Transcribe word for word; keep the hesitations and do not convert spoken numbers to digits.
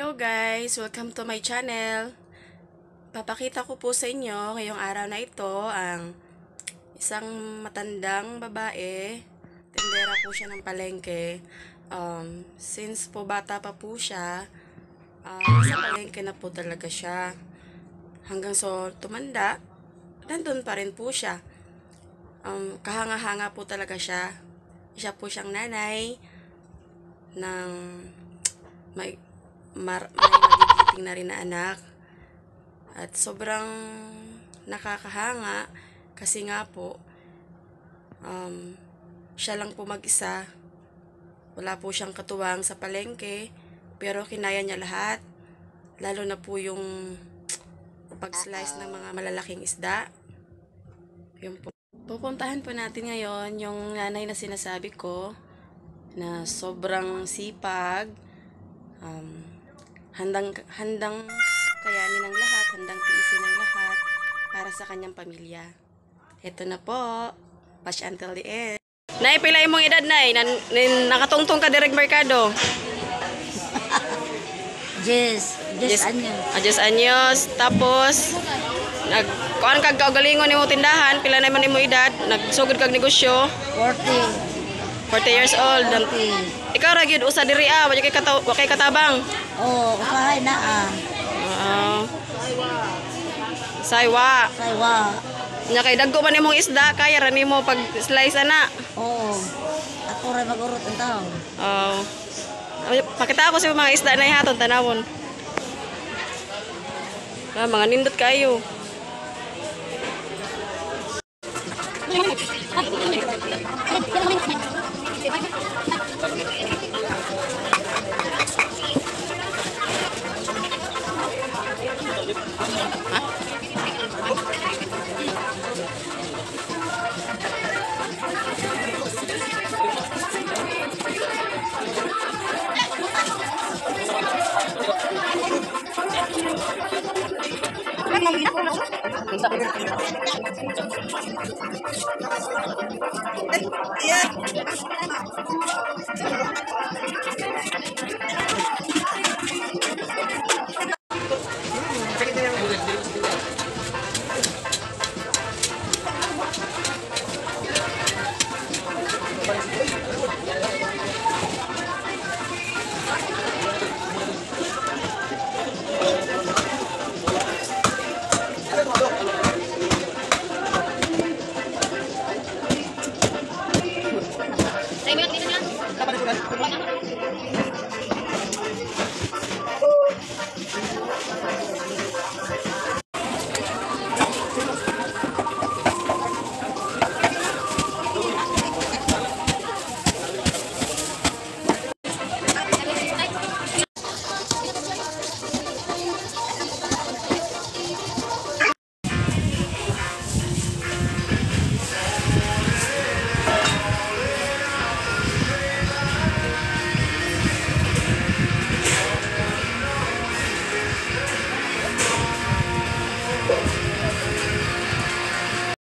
Hello guys! Welcome to my channel. Papakita ko po sa inyo ngayong araw na ito ang isang matandang babae. Tindera po siya ng palengke. Um, since po bata pa po siya, uh, sa palengke na po talaga siya. Hanggang so tumanda, nandun pa rin po siya. Um, kahanga-hanga po talaga siya. Siya po siyang nanay ng may Mar may magigiting na rin na anak. At sobrang nakakahanga kasi nga po um, siya lang po mag-isa. Wala po siyang katuwang sa palengke, pero kinaya niya lahat. Lalo na po yung pag-slice ng mga malalaking isda. Yun po. Pupuntahan po natin ngayon yung nanay na sinasabi ko na sobrang sipag. Um, handang handang kayanin ng lahat, handang tiisin ng lahat para sa kanyang pamilya. Ito na po, watch until the end. Nay, pila imong edad, nay? Nan, nakatungtong ka direct merkado? Yes, yes, anyos. Ah, yes, anyos. Tapos, nag, kuan kag kaugalingon nimo tindahan, pila na man nimo edad? Nagsugod kag negosyo? forty. forty years old. forty. Ikaw ra gyud usa diri ah, wa kay kataw, wa kay katabang. Oh, usahay na ah. Oo. Saywa. Saywa. Nya kay dagko man nimong isda, kaya ra nimo pag slice ana. Oh. Ako ra magurot ang tao. Oo. Pakita ko sa mga isda na ihaton tanawon. Ah, mga nindot kayo.